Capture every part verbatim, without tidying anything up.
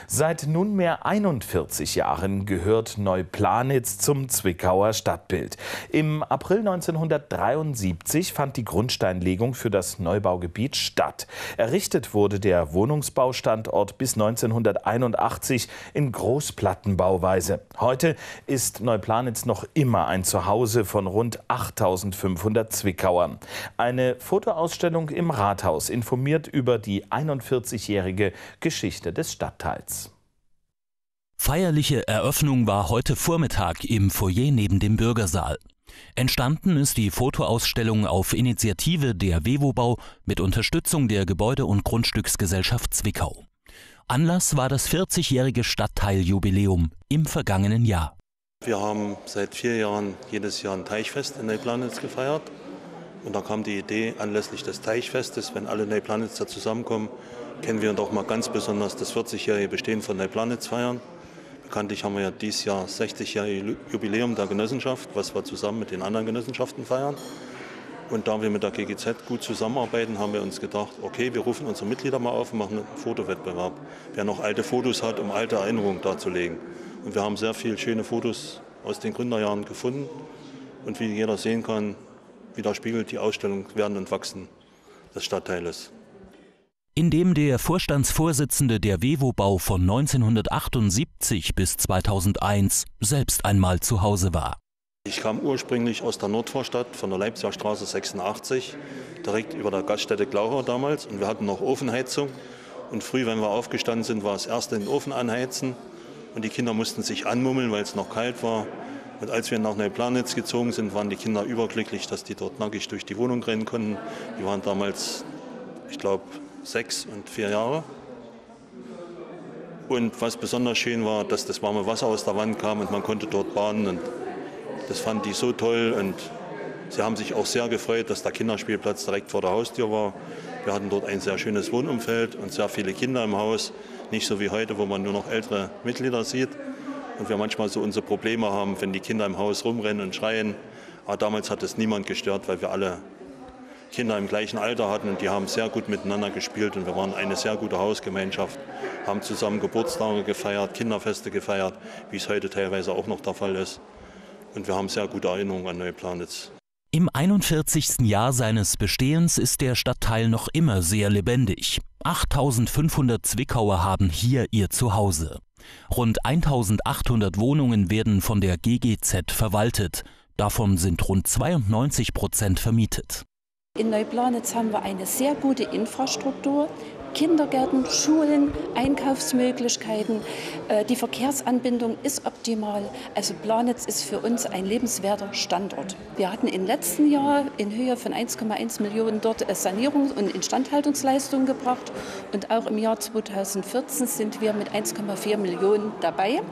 Seit nunmehr einundvierzig Jahren gehört Neuplanitz zum Zwickauer Stadtbild. Im April neunzehnhundertdreiundsiebzig fand die Grundsteinlegung für das Neubaugebiet statt. Errichtet wurde der Wohnungsbaustandort bis neunzehnhunderteinundachtzig in Großplattenbauweise. Heute ist Neuplanitz noch immer ein Zuhause von rund achttausendfünfhundert Zwickauern. Eine Fotoausstellung im Rathaus informiert über die einundvierzigjährige Geschichte des Stadtteils. Feierliche Eröffnung war heute Vormittag im Foyer neben dem Bürgersaal. Entstanden ist die Fotoausstellung auf Initiative der WeWoBau mit Unterstützung der Gebäude- und Grundstücksgesellschaft Zwickau. Anlass war das vierzigjährige Stadtteiljubiläum im vergangenen Jahr. Wir haben seit vier Jahren jedes Jahr ein Teichfest in Neuplanitz gefeiert. Und da kam die Idee, anlässlich des Teichfestes, wenn alle Neuplanitzer zusammenkommen, können wir doch mal ganz besonders das vierzigjährige Bestehen von Neuplanitz feiern. Bekanntlich haben wir ja dieses Jahr sechzigjährige Jubiläum der Genossenschaft, was wir zusammen mit den anderen Genossenschaften feiern. Und da wir mit der G G Z gut zusammenarbeiten, haben wir uns gedacht, okay, wir rufen unsere Mitglieder mal auf und machen einen Fotowettbewerb. Wer noch alte Fotos hat, um alte Erinnerungen darzulegen. Und wir haben sehr viele schöne Fotos aus den Gründerjahren gefunden. Und wie jeder sehen kann, widerspiegelt die Ausstellung Werden und Wachsen des Stadtteiles. Indem der Vorstandsvorsitzende der WeWoBau von neunzehnhundertachtundsiebzig bis zweitausendeins selbst einmal zu Hause war. Ich kam ursprünglich aus der Nordvorstadt von der Leipziger Straße sechsundachtzig, direkt über der Gaststätte Glauchau damals. Und wir hatten noch Ofenheizung. Und früh, wenn wir aufgestanden sind, war es erst den Ofen anheizen. Und die Kinder mussten sich anmummeln, weil es noch kalt war. Und als wir nach Neuplanitz gezogen sind, waren die Kinder überglücklich, dass die dort nackig durch die Wohnung rennen konnten. Die waren damals, ich glaube, sechs und vier Jahre. Und was besonders schön war, dass das warme Wasser aus der Wand kam und man konnte dort baden. Und das fanden die so toll. Und sie haben sich auch sehr gefreut, dass der Kinderspielplatz direkt vor der Haustür war. Wir hatten dort ein sehr schönes Wohnumfeld und sehr viele Kinder im Haus. Nicht so wie heute, wo man nur noch ältere Mitglieder sieht. Und wir manchmal so unsere Probleme haben, wenn die Kinder im Haus rumrennen und schreien. Aber damals hat es niemand gestört, weil wir alle Kinder im gleichen Alter hatten und die haben sehr gut miteinander gespielt und wir waren eine sehr gute Hausgemeinschaft, haben zusammen Geburtstage gefeiert, Kinderfeste gefeiert, wie es heute teilweise auch noch der Fall ist. Und wir haben sehr gute Erinnerungen an Neuplanitz. Im einundvierzigsten Jahr seines Bestehens ist der Stadtteil noch immer sehr lebendig. achttausendfünfhundert Zwickauer haben hier ihr Zuhause. Rund eintausendachthundert Wohnungen werden von der G G Z verwaltet. Davon sind rund zweiundneunzig Prozent vermietet. In Neuplanitz haben wir eine sehr gute Infrastruktur. Kindergärten, Schulen, Einkaufsmöglichkeiten. Die Verkehrsanbindung ist optimal. Also Planitz ist für uns ein lebenswerter Standort. Wir hatten im letzten Jahr in Höhe von eins Komma eins Millionen dort Sanierungs- und Instandhaltungsleistungen gebracht. Und auch im Jahr zweitausendvierzehn sind wir mit eins Komma vier Millionen dabei.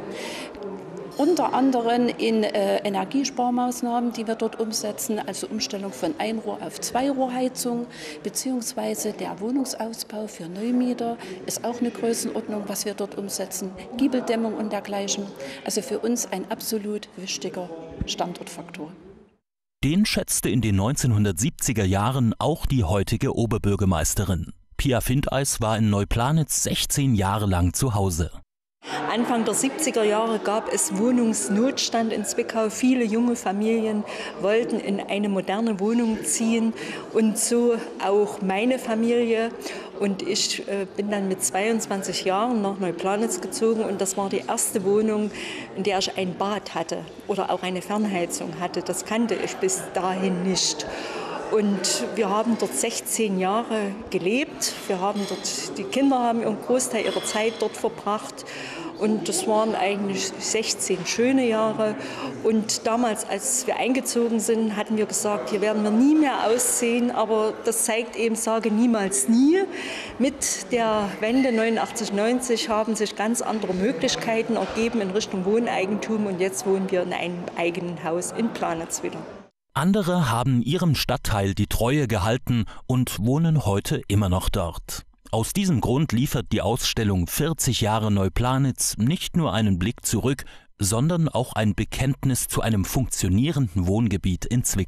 Unter anderem in äh, Energiesparmaßnahmen, die wir dort umsetzen, also Umstellung von Einrohr- auf Zweirohrheizung, beziehungsweise der Wohnungsausbau für Neumieter ist auch eine Größenordnung, was wir dort umsetzen, Giebeldämmung und dergleichen. Also für uns ein absolut wichtiger Standortfaktor. Den schätzte in den neunzehnhundertsiebziger Jahren auch die heutige Oberbürgermeisterin. Pia Findeis war in Neuplanitz sechzehn Jahre lang zu Hause. Anfang der siebziger Jahre gab es Wohnungsnotstand in Zwickau. Viele junge Familien wollten in eine moderne Wohnung ziehen und so auch meine Familie. Und ich äh, bin dann mit zweiundzwanzig Jahren nach Neuplanitz gezogen und das war die erste Wohnung, in der ich ein Bad hatte oder auch eine Fernheizung hatte. Das kannte ich bis dahin nicht. Und wir haben dort sechzehn Jahre gelebt. Wir haben dort, die Kinder haben einen Großteil ihrer Zeit dort verbracht. Und das waren eigentlich sechzehn schöne Jahre. Und damals, als wir eingezogen sind, hatten wir gesagt, hier werden wir nie mehr ausziehen. Aber das zeigt eben, sage niemals nie. Mit der Wende neunundachtzig, neunzig haben sich ganz andere Möglichkeiten ergeben in Richtung Wohneigentum. Und jetzt wohnen wir in einem eigenen Haus in Planitz wieder. Andere haben ihrem Stadtteil die Treue gehalten und wohnen heute immer noch dort. Aus diesem Grund liefert die Ausstellung vierzig Jahre Neuplanitz nicht nur einen Blick zurück, sondern auch ein Bekenntnis zu einem funktionierenden Wohngebiet in Zwickau.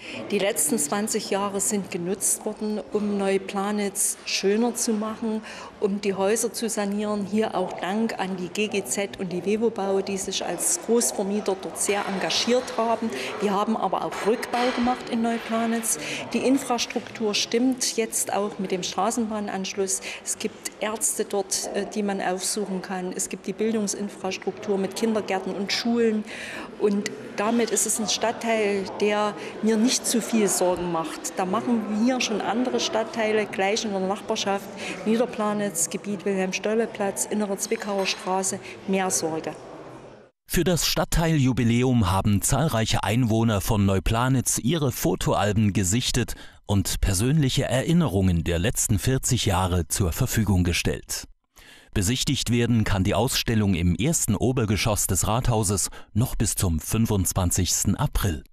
Die letzten zwanzig Jahre sind genutzt worden, um Neuplanitz schöner zu machen, um die Häuser zu sanieren. Hier auch Dank an die G G Z und die WewoBau, die sich als Großvermieter dort sehr engagiert haben. Wir haben aber auch Rückbau gemacht in Neuplanitz. Die Infrastruktur stimmt jetzt auch mit dem Straßenbahnanschluss. Es gibt Ärzte dort, die man aufsuchen kann. Es gibt die Bildungsinfrastruktur mit Kindergärten und Schulen. Und damit ist es ein Stadtteil, der mir nicht zu viel Sorgen macht. Da machen wir schon andere Stadtteile gleich in der Nachbarschaft, Niederplanitz, Gebiet Wilhelm-Stolle-Platz, Innere Zwickauer Straße, mehr Sorge. Für das Stadtteiljubiläum haben zahlreiche Einwohner von Neuplanitz ihre Fotoalben gesichtet und persönliche Erinnerungen der letzten vierzig Jahre zur Verfügung gestellt. Besichtigt werden kann die Ausstellung im ersten Obergeschoss des Rathauses noch bis zum fünfundzwanzigsten April.